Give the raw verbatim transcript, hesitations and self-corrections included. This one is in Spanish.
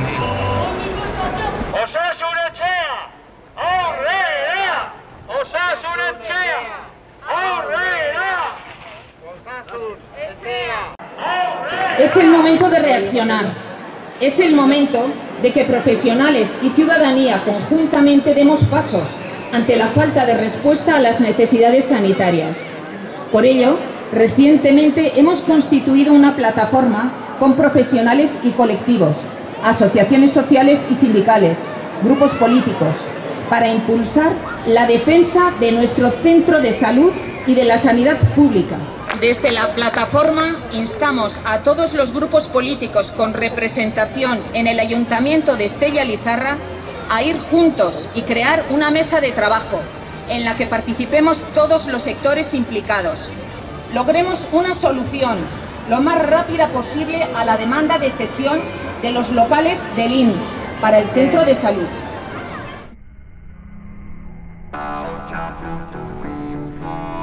Osasun etxea, aurrera! Osasun etxea, aurrera! Osasun etxea, aurrera! Es el momento de reaccionar. Es el momento de que profesionales y ciudadanía conjuntamente demos pasos ante la falta de respuesta a las necesidades sanitarias. Por ello, recientemente hemos constituido una plataforma con profesionales y colectivos, asociaciones sociales y sindicales, grupos políticos, para impulsar la defensa de nuestro centro de salud y de la sanidad pública. Desde la plataforma instamos a todos los grupos políticos con representación en el Ayuntamiento de Estella-Lizarra a ir juntos y crear una mesa de trabajo en la que participemos todos los sectores implicados. Logremos una solución lo más rápida posible a la demanda de cesión de los locales del I M S S para el centro de salud. Chao, chao.